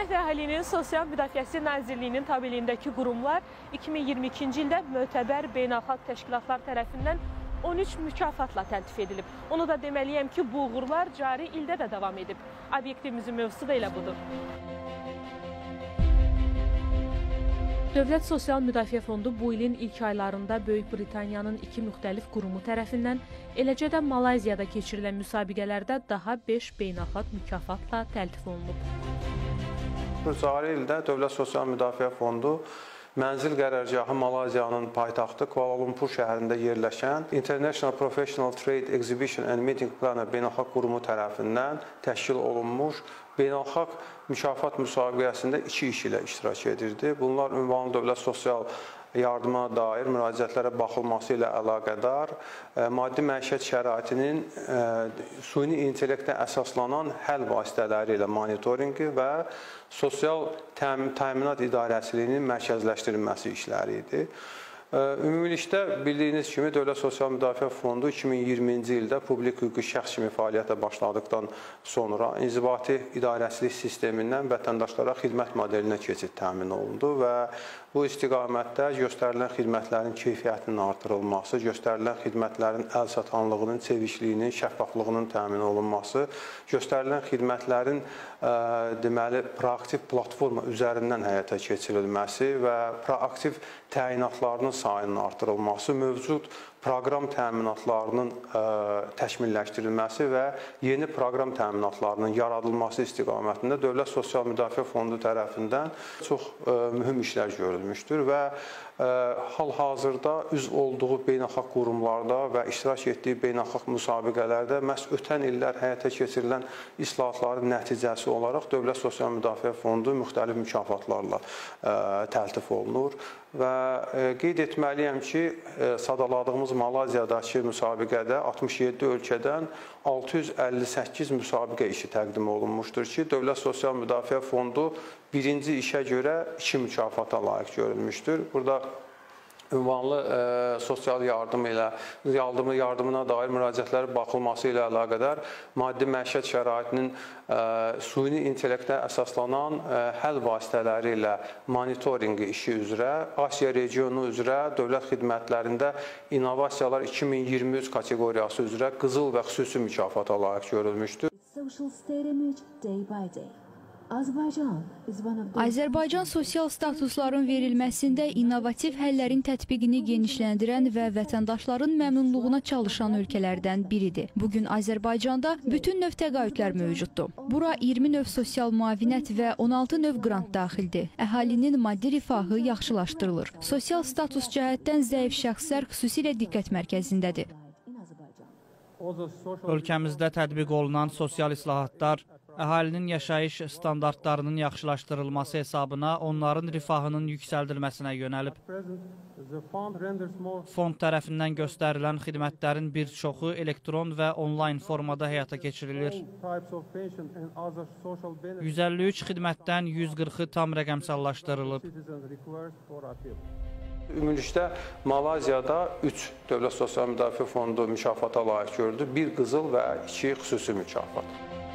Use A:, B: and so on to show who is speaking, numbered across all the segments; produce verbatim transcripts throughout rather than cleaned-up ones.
A: Dövlət və Əhalinin Sosial Müdafiəsi Nazirliyinin tabeliyindəki qurumlar iki min iyirmi ikinci ildə mötəbər beynəlxalq təşkilatlar tərəfindən on üç mükafatla təltif edilib. Onu da deməliyəm ki, bu uğurlar cari ildə də davam edib. Obyektivimizin mövzusu da elə budur. Dövlət Sosial Müdafiə Fondu bu ilin ilk aylarında Böyük Britaniyanın iki müxtəlif qurumu tərəfindən, eləcə də Malayziyada keçirilən müsabiqələrdə daha beş beynəlxalq mükafatla təltif olunub.
B: Cari ildə Dövlət Sosial Müdafiə Fondu mənzil qərargahı Malayziyanın paytaxtı Kuala Lumpur şəhərində yerləşən International Professional Trade Exhibition and Meeting Planner beynəlxalq qurumu tərəfindən təşkil olunmuş beynəlxalq mükafat müsabiqəsində iki iş ilə iştirak edirdi. Bunlar ünvanlı dövlət sosial yardıma dair müraciətlərə baxılması ilə əlaqədar maddi məişət şəraitinin süni intellektə əsaslanan həll vasitələri ilə monitorinqi və sosial təminat idarəçiliyinin mərkəzləşdirilməsi işləri idi. Ümumilikdə bildiyiniz kimi Dövlət Sosial Müdafiə Fondu iki min iyirminci ildə publik hüquqi şəxs kimi fəaliyyətə başladıqdan sonra inzibati idarəçilik sistemindən vətəndaşlara xidmət modelinə keçid təmin olundu və bu istiqamətdə göstərilən xidmətlərin keyfiyyətinin artırılması, göstərilən xidmətlərin əl satanlığının, çevikliğinin, şəffaflığının təmin olunması, göstərilən xidmətlərin ə, deməli, proaktiv platforma üzərindən həyata keçirilməsi və proaktiv təyinatlarının sayının artırılması, mövcud proqram təminatlarının ə, təkmilləşdirilməsi və yeni proqram təminatlarının yaradılması istiqamətində Dövlət Sosial Müdafiə Fondu tərəfindən çox ə, mühüm işlər görülmüşdür və ə, hal-hazırda üzv olduğu beynəlxalq qurumlarda və iştirak etdiyi beynəlxalq müsabiqələrdə məhz ötən illər həyata keçirilən islahatların nəticəsi olaraq Dövlət Sosial Müdafiə Fondu müxtəlif mükafatlarla ə, təltif olunur və ə, qeyd etməliyəm ki, ə, sadaladığımız Malayziyadakı müsabiqədə altmış yeddi ölkədən altı yüz əlli səkkiz müsabiqə işi təqdim olunmuşdur ki, Dövlət Sosial Müdafiə Fondu birinci işə görə iki mükafata layiq görülmüşdür. Burada ünvanlı ə, sosial yardım ilə, yardımı, yardımına dair müraciətlərə baxılması ilə əlaqədar maddi məişət şəraitinin ə, süni intellektə əsaslanan ə, həll vasitələri ilə monitorinqi işi üzrə, Asiya regionu üzrə dövlət xidmətlərində innovasiyalar iki min iyirmi üç kateqoriyası üzrə qızıl və xüsusi mükafata layiq görülmüşdür.
C: Azərbaycan sosial statusların verilməsində innovativ həllərin tətbiqini genişləndirən və vətəndaşların məmnunluğuna çalışan ölkələrdən biridir. Bugün Azərbaycanda bütün növ təqaüdlər mövcuddur. Bura iyirmi növ sosial müavinət və on altı növ qrant daxildir. Əhalinin maddi rifahı yaxşılaşdırılır. Sosial status cəhətdən zəif şəxslər xüsusilə diqqət mərkəzindədir.
D: Ölkəmizdə tətbiq olunan sosial islahatlar əhalinin yaşayış standartlarının yaxşılaşdırılması hesabına onların rifahının yüksəldilməsinə yönəlib. Fond tərəfindən göstərilən xidmətlərin bir çoxu elektron və onlayn formada həyata keçirilir. yüz əlli üç xidmətdən yüz qırxı tam rəqəmsallaşdırılıb.
B: Ümumilikdə Malayziyada üç Dövlət Sosial Müdafiə Fondu mükafata layiq gördü, bir qızıl və iki xüsusi mükafat.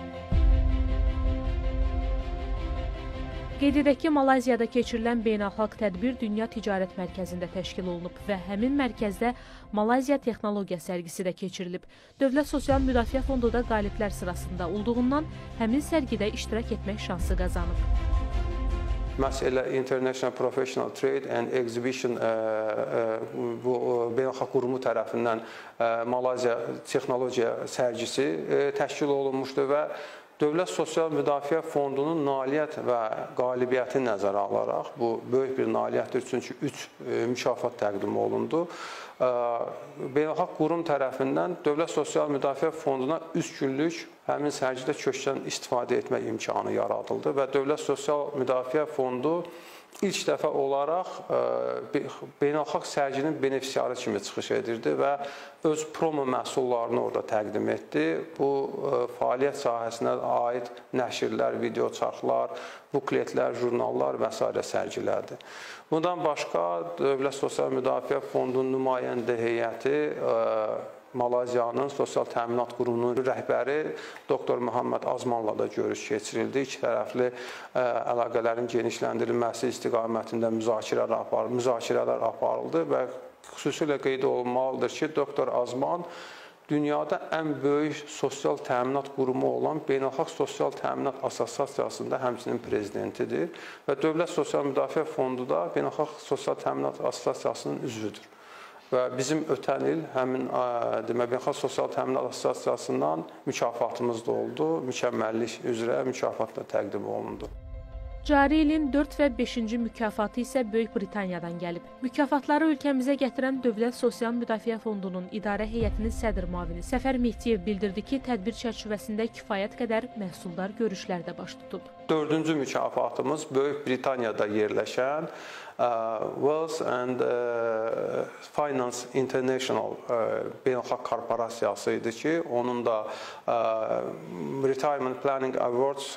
A: Qeyd edək ki, Malayziyada keçirilən beynəlxalq tədbir Dünya Ticarət Mərkəzində təşkil olunub və həmin mərkəzdə Malayziya Texnologiya sərgisi də keçirilib. Dövlət Sosial Müdafiə Fondu da qaliblər sırasında olduğundan həmin sərgidə iştirak etmək şansı qazanıb.
B: Məhz elə International Professional Trade and Exhibition ə, ə, bu beynəlxalq qurumu tərəfindən ə, Malayziya Texnologiya sərgisi ə, təşkil olunmuşdur və Dövlət Sosial Müdafiə Fondunun nailiyyət və qalibiyyəti nəzərə alaraq, bu böyük bir nailiyyətdir, çünki üç mükafat təqdim olundu. Beynəlxalq qurum tərəfindən Dövlət Sosial Müdafiə Fonduna üç günlük həmin sərgidə kökdən istifadə etmək imkanı yaradıldı və Dövlət Sosial Müdafiə Fondu ilk dəfə olaraq beynəlxalq sərginin benefisiarı kimi çıxış edirdi və öz promo məhsullarını orada təqdim etdi. Bu fəaliyyət sahəsinə aid nəşrlər, video çarxlar, bukletlər, jurnallar və s. sərgilədi. Bundan başqa Dövlət Sosial Müdafiə Fondunun nümayəndə heyəti Malayziyanın Sosial Təminat Qurumunun rəhbəri doktor Muhammed Azmanla da görüş keçirildi. İki tərəfli əlaqələrin genişləndirilməsi istiqamətində müzakirələr aparıldı, müzakirələr aparıldı və xüsusilə qeyd olunmalıdır ki, doktor Azman dünyada ən böyük sosial təminat qurumu olan Beynəlxalq Sosial Təminat Assosiasiyasında həmçinin prezidentidir və Dövlət Sosial Müdafiə Fondu da Beynəlxalq Sosial Təminat Assosiasiyasının üzvüdür. Və bizim ötən il həmin Beynəlxalq Sosial Təminat Assosiasiyasından mükafatımız da oldu. Mükəmməllik üzrə mükafat da təqdim olundu.
A: Cari ilin dörd və beşinci mükafatı isə Böyük Britaniyadan gəlib. Mükafatları ölkəmizə gətirən Dövlət Sosial Müdafiə Fondunun idarə heyətinin sədr müavini Səfər Mehdiyev bildirdi ki, tədbir çərçivəsində kifayət qədər məhsuldar görüşlər də baş tutub.
B: Dördüncü mükafatımız Böyük Britaniyada yerləşən Wealth and Finance International beynəlxalq korporasiyası idi ki, onun da Retirement Planning Awards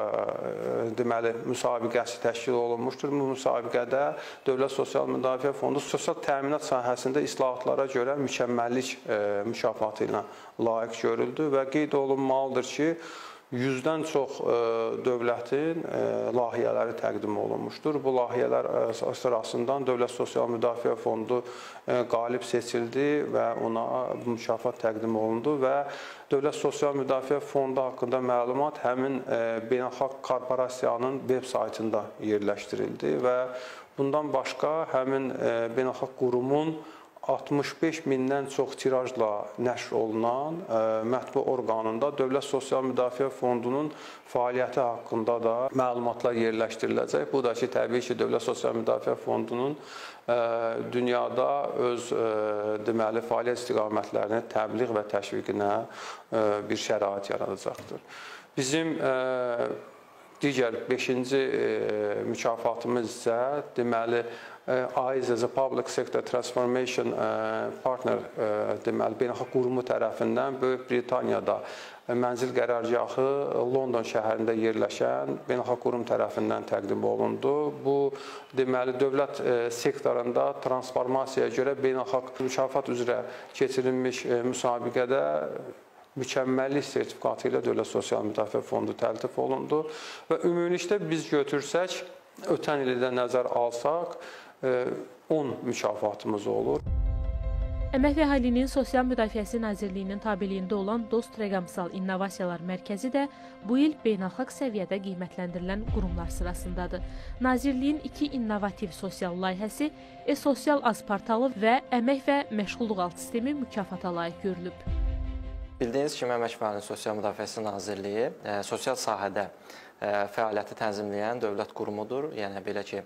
B: deməli müsabiqəsi təşkil olunmuşdur. Bu müsabiqədə Dövlət Sosial Müdafiə Fondu sosial təminat sahəsində islahatlara görə mükəmməllik mükafatı ilə layiq görüldü və qeyd olunmalıdır ki, yüzdən çox dövlətin layihələri təqdim olunmuşdur. Bu layihələr sırasından Dövlət Sosial Müdafiə Fondu qalib seçildi və ona mükafat təqdim olundu və Dövlət Sosial Müdafiə Fondu haqqında məlumat həmin beynəlxalq korporasiyanın veb saytında yerləşdirildi və bundan başqa həmin beynəlxalq qurumun altmış beş mindən çox tirajla nəşr olunan mətbu orqanında Dövlət Sosial Müdafiə Fondunun fəaliyyəti haqqında da məlumatlar yerləşdiriləcək. Bu da ki, təbii ki, Dövlət Sosial Müdafiə Fondunun dünyada öz deməli fəaliyyət istiqamətlərini təbliğ və təşviqinə bir şərait yaradacaqdır. Bizim digər beşinci mükafatımız isə deməli A I S as a Public Sector Transformation Partner deməli beynəlxalq qurumu tərəfindən Böyük Britaniyada mənzil qərargahı London şəhərində yerləşən beynəlxalq qurum tərəfindən təqdim olundu. Bu deməli dövlət sektorunda transformasiyaya görə beynəlxalq mükafat üzrə keçirilmiş müsabiqədə mükəmməllik sertifikatı ilə Dövlət Sosial Müdafiə Fondu təltif olundu və ümumilikdə biz götürsək, ötən ildə nəzər alsaq, on mükafatımız olur.
A: Əmək və Əhalinin Sosial Müdafiəsi Nazirliyinin tabeliyində olan Dost Rəqəmsal İnnovasiyalar Mərkəzi də bu il beynəlxalq səviyyədə qiymətləndirilən qurumlar sırasındadır. Nazirliyin iki innovativ sosial layihəsi, e-sosial az portalı və əmək və məşğulluq alt sistemi mükafata layiq görülüb.
E: Bildiyiniz kimi, Əmək və Əhalinin Sosial Müdafiəsi Nazirliyi sosial sahədə fəaliyyəti tənzimləyən dövlət qurumudur. Yəni, belə ki,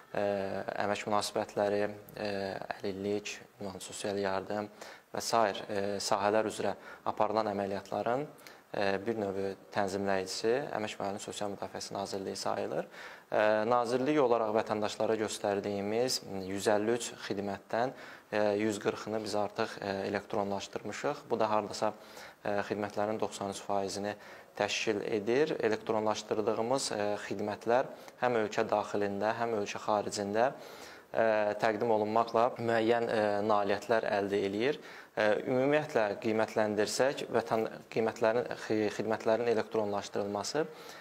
E: əmək münasibətləri, əlillik, sosial yardım və sair sahələr üzrə aparılan əməliyyatların bir növ tənzimləyicisi Əmək və Əhalinin Sosial Müdafiəsi Nazirliyi sayılır. Nazirlik olaraq vətəndaşlara göstərdiyimiz yüz əlli üç xidmətdən yüz qırxını biz artıq elektronlaşdırmışıq. Bu da hardasa xidmətlərin doxsan üç faizini təşkil edir. Elektronlaşdırdığımız xidmətlər həm ölkə daxilində, həm ölkə xaricində təqdim olunmaqla müəyyən nailiyyətlər əldə eləyir. Ümumiyyətlə qiymətləndirsək, qiymətlərin, xidmətlərin elektronlaşdırılması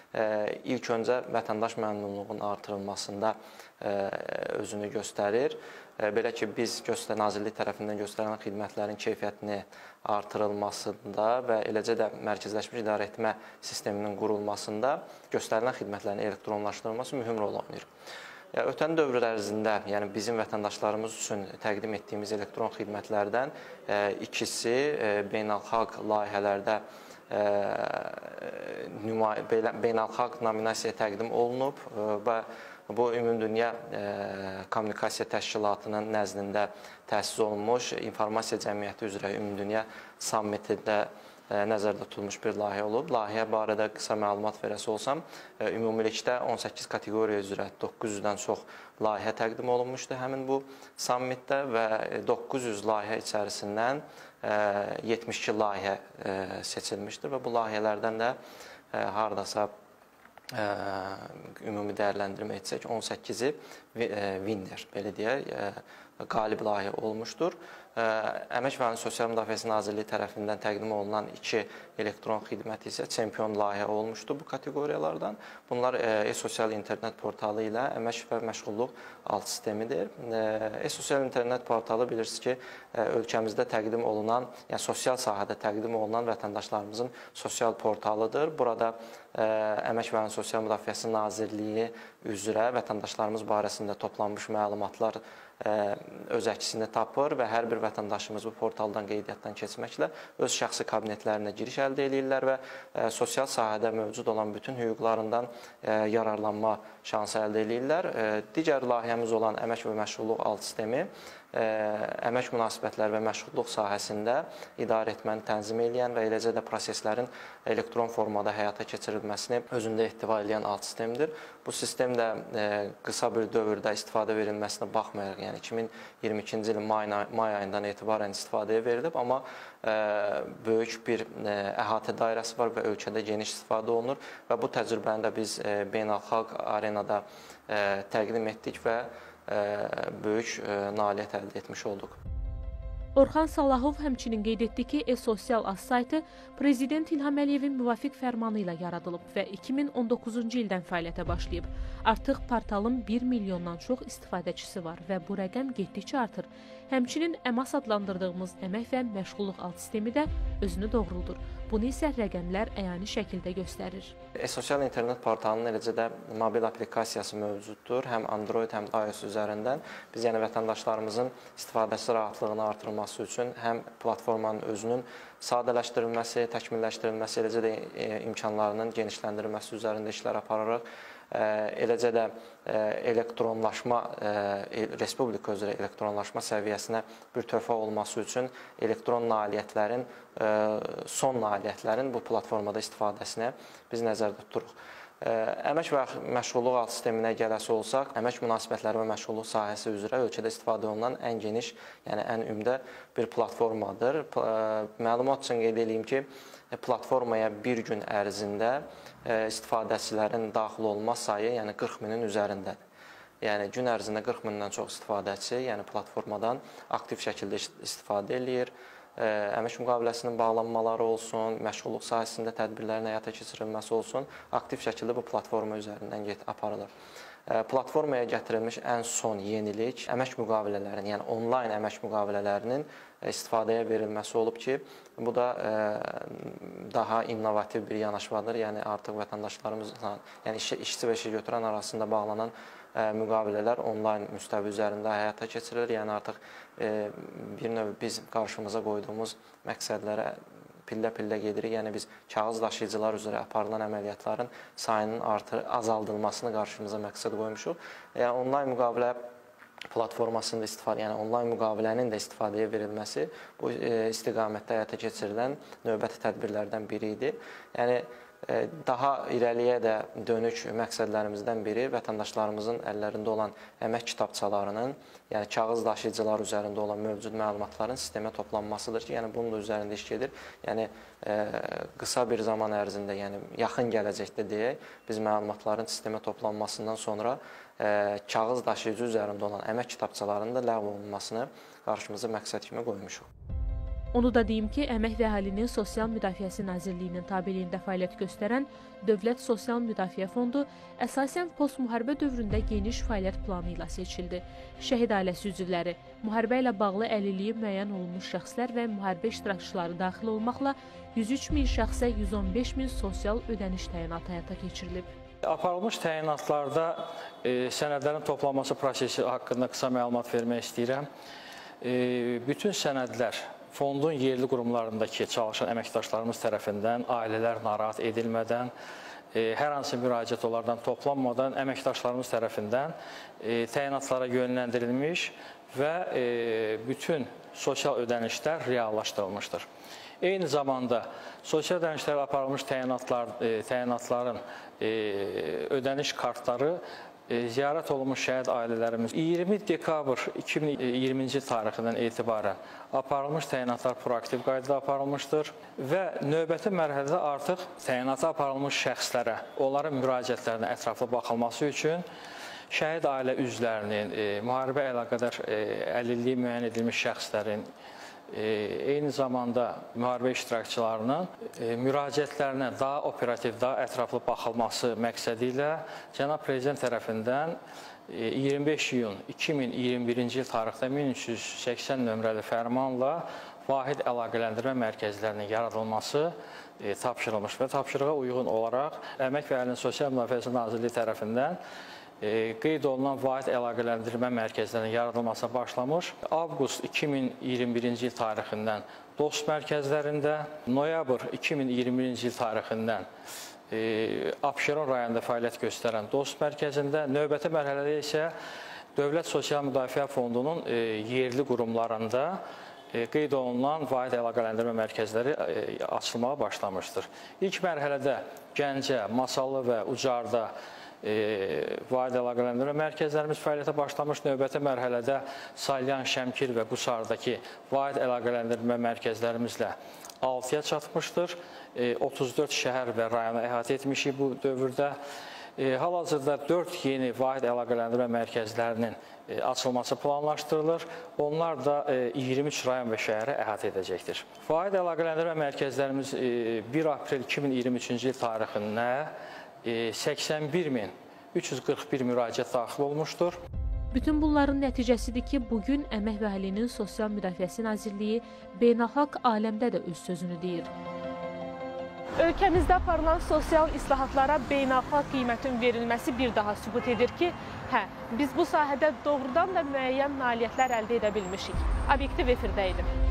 E: ilk öncə vətəndaş məmnunluğunun artırılmasında özünü göstərir. Belə ki, biz Nazirlik tərəfindən göstərilən xidmətlərin keyfiyyətini artırılmasında və eləcə də mərkəzləşmiş idarə etmə sisteminin qurulmasında göstərilən xidmətlərin elektronlaşdırılması mühüm rol oynayır. Ötən dövr ərzində, yəni bizim vətəndaşlarımız üçün təqdim etdiyimiz elektron xidmətlərdən ikisi beynəlxalq layihələrdə beynəlxalq nominasiyaya təqdim olunub və bu Ümumdünya Kommunikasiya Təşkilatının nəzdində təsis olunmuş informasiya cəmiyyəti üzrə Ümumdünya sammitində nəzərdə tutulmuş bir layihə olub. Layihə barədə qısa məlumat verəsi olsam, ümumilikdə on səkkiz kateqoriya üzrə doqquz yüzdən çox layihə təqdim olunmuşdu həmin bu sammitdə və doqquz yüz layihə içərisindən yetmiş iki layihə seçilmişdir və bu layihələrdən də hardasa ə, ümumi dəyərləndirmə etsək, on səkkizi winner, belə deyək, qalib layihə olmuşdur. Əmək və Əhalinin Sosial Müdafiəsi Nazirliyi tərəfindən təqdim olunan iki elektron xidmət isə çempion layihə olmuşdur bu kateqoriyalardan. Bunlar e-sosial internet portalı ilə əmək və məşğulluq alt sistemidir. E-sosial internet portalı bilirsiniz ki, ölkəmizdə təqdim olunan, yəni sosial sahədə təqdim olunan vətəndaşlarımızın sosial portalıdır. Burada Əmək və Əhalinin Sosial Müdafiəsi Nazirliyi üzrə vətəndaşlarımız barəsində toplanmış məlumatlar öz əksini tapır və hər bir vətəndaşımız bu portaldan qeydiyyatdan keçməklə öz şəxsi kabinetlərinə giriş əldə edirlər və sosial sahədə mövcud olan bütün hüquqlarından yararlanma şansı əldə edirlər. Digər layihəmiz olan Əmək və Məşğulluq alt sistemi əmək münasibətləri və məşğulluq sahəsində idarə etməni tənzim edən və eləcə də proseslərin elektron formada həyata keçirilməsini özündə ehtiva edən alt sistemdir. Bu sistem də qısa bir dövrdə istifadə verilməsinə baxmayaraq, yəni iki min iyirmi ikinci ilin may ayından etibarən istifadəyə verilib, amma böyük bir əhatə dairəsi var və ölkədə geniş istifadə olunur və bu təcrübəni də biz beynəlxalq arenada təqdim etdik və böyük nailiyyət əldə etmiş olduq.
A: Orxan Salahov həmçinin qeyd etdi ki, e-sosial az saytı Prezident İlham Əliyevin müvafiq fərmanı ilə yaradılıb və iki min on doqquzuncu ildən fəaliyyətə başlayıb. Artıq portalın bir milyondan çox istifadəçisi var və bu rəqəm getdikcə artır. Həmçinin əmas adlandırdığımız əmək və məşğulluq alt sistemi də özünü doğruldur. Bunu isə rəqəmlər əyani şəkildə göstərir.
E: E-sosial internet portalının eləcə də mobil aplikasiyası mövcuddur. Həm Android, həm də iOS üzərindən. Biz yəni vətəndaşlarımızın istifadəsi rahatlığını artırılması üçün həm platformanın özünün sadələşdirilməsi, təkmilləşdirilməsi, eləcə də imkanlarının genişləndirilməsi üzərində işlər apararaq, eləcə də elektronlaşma, respublika üzrə elektronlaşma səviyyəsinə bir töhfə olması üçün elektron nailiyyətlərin, son nailiyyətlərin bu platformada istifadəsinə biz nəzərdə tuturuq. Əmək və məşğulluq alt sisteminə gələsi olsaq, əmək münasibətləri və məşğulluq sahəsi üzrə ölkədə istifadə olunan ən geniş, yəni ən ümdə bir platformadır. Məlumat üçün qeyd edeyim ki, platformaya bir gün ərzində istifadəçilərin daxil olma sayı, yəni qırx minin üzərindədir. Yəni gün ərzində qırx mindən çox istifadəçi, yəni platformadan aktiv şəkildə istifadə edir. Əmək müqaviləsinin bağlanmaları olsun, məşğulluq sahəsində tədbirlərin həyata keçirilməsi olsun, aktiv şəkildə bu platforma üzərindən aparılır. Platformaya gətirilmiş ən son yenilik əmək müqavilələrinin, yəni onlayn əmək müqavilələrinin istifadəyə verilməsi olub ki, bu da daha innovativ bir yanaşmadır. Yəni artıq vətəndaşlarımızla, yəni işçi və işə götürən arasında bağlanan müqavilələr onlayn müstəvi üzərində həyata keçirilir. Yəni artıq bir növ biz qarşımıza qoyduğumuz məqsədlərə pillə-pillə gedirik. Yəni biz kağız daşıyıcılar üzrə aparılan əməliyyatların sayının artır, azaldılmasını qarşımıza məqsəd qoymuşuq. Yəni onlayn müqavilə platformasında istifadə, yəni onlayn müqavilənin də istifadəyə verilməsi bu istiqamətdə həyata keçirilən növbəti tədbirlərdən biri idi. Yəni daha irəliyə də dönük məqsədlərimizdən biri vətəndaşlarımızın əllərində olan əmək kitabçalarının, yəni kağız daşıyıcılar üzərində olan mövcud məlumatların sistemə toplanmasıdır ki, yəni bunun da üzərində iş gedir. Yəni qısa bir zaman ərzində, yəni yaxın gələcəkdə deyək, biz məlumatların sistemə toplanmasından sonra kağız daşıyıcı üzərində olan əmək kitabçalarının da ləğv olunmasını qarşımıza məqsəd kimi qoymuşuq.
A: Onu da deyim ki, Əmək və Əhalinin Sosial Müdafiəsi Nazirliyinin tabeliyində fəaliyyət göstərən Dövlət Sosial Müdafiə Fondu əsasən postmüharibə dövründə geniş fəaliyyət planı ilə seçildi. Şəhid ailəsi üzvləri, müharibə ilə bağlı əlilliyi müəyyən olunmuş şəxslər və müharibə iştirakçıları daxil olmaqla yüz üç min şəxsə yüz on beş min sosial ödəniş təyinatı həyata keçirilib.
F: Aparılmış təyinatlarda e, sənədlərin toplanması prosesi haqqında qısa məlumat vermək istəyirəm. E, bütün sənədlər fondun yerli qurumlarındakı çalışan əməkdaşlarımız tərəfindən ailələr narahat edilmədən, e, hər hansı müraciət onlardan toplanmadan əməkdaşlarımız tərəfindən e, təyinatlara yönləndirilmiş və e, bütün sosial ödənişlər reallaşdırılmışdır. Eyni zamanda sosial ödənişlərə aparılmış təyinatlar, e, təyinatların e, ödəniş kartları ziyarət olunmuş şəhid ailələrimiz iyirmi dekabr iki min iyirminci tarixindən etibarən aparılmış təyinatlar proaktiv qaydada aparılmışdır və növbəti mərhələdə artıq təyinata aparılmış şəxslərə, onların müraciətlərinə ətraflı baxılması üçün şəhid ailə üzvlərinin, müharibə əlaqədar əlilliyi müəyyən edilmiş şəxslərin, eyni zamanda müharibə iştirakçılarının müraciətlərinə daha operativ, daha ətraflı baxılması məqsədi ilə Cənab Prezident tərəfindən iyirmi beş iyun iki min iyirmi birinci il tarixdə min üç yüz səksən nömrəli fərmanla vahid əlaqələndirmə mərkəzlərinin yaradılması tapşırılmış və tapşırığa uyğun olaraq Əmək və Əhalinin Sosial Müdafiəsi Nazirliyi tərəfindən qeyd olunan vahid əlaqələndirmə mərkəzlərinin yaradılmasına başlamış. Avqust iki min iyirmi birinci il tarixindən Dost mərkəzlərində, noyabr iki min iyirmi birinci il tarixindən Abşeron rayonunda fəaliyyət göstərən Dost mərkəzində, növbəti mərhələdə isə Dövlət Sosial Müdafiə Fondunun yerli qurumlarında qeyd olunan vahid əlaqələndirmə mərkəzləri açılmağa başlamışdır. İlk mərhələdə Gəncə, Masallı və Ucarda vahid əlaqələndirmə mərkəzlərimiz fəaliyyətə başlamış. Növbəti mərhələdə Salyan, Şəmkir və Qusardakı vahid əlaqələndirmə mərkəzlərimizlə altıya çatmışdır. otuz dörd şəhər və rayonu əhatə etmişik bu dövrdə. Hal-hazırda dörd yeni vahid əlaqələndirmə mərkəzlərinin açılması planlaşdırılır. Onlar da iyirmi üç rayon və şəhəri əhatə edəcəkdir. Vahid əlaqələndirmə mərkəzlərimiz bir aprel iki min iyirmi üçüncü il tarixində səksən bir min üç yüz qırx bir müraciət daxil olmuşdur.
A: Bütün bunların nəticəsidir ki, bugün Əmək və Əhalinin Sosial Müdafiəsi Nazirliyi beynəlxalq aləmdə də öz sözünü deyir. Ölkəmizdə aparılan sosial islahatlara beynəlxalq qiymətin verilməsi bir daha sübut edir ki, hə, biz bu sahədə doğrudan da müəyyən nailiyyətlər əldə edə bilmişik. Obyektiv efirdəydim.